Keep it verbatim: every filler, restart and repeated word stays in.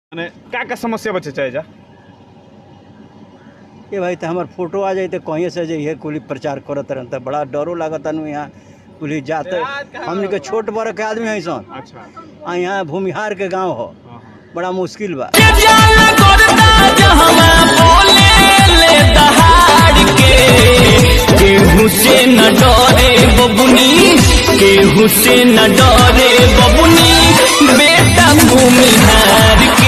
क्या क्या समस्या बचे चाहे जा ये भाई तो हमार फोटो आ जाए तो कहीं से जाइए कुली प्रचार करत रहन तो बड़ा डरो लागता नु यहाँ कुली जाते हमने के छोट बड़ के आदमी है सन। अच्छा यहाँ भूमिहार के गांव हो बड़ा मुश्किल बा। केहू से न डरे बबुनी केहू से न डरे बबुनी बेटा भूमिहार के।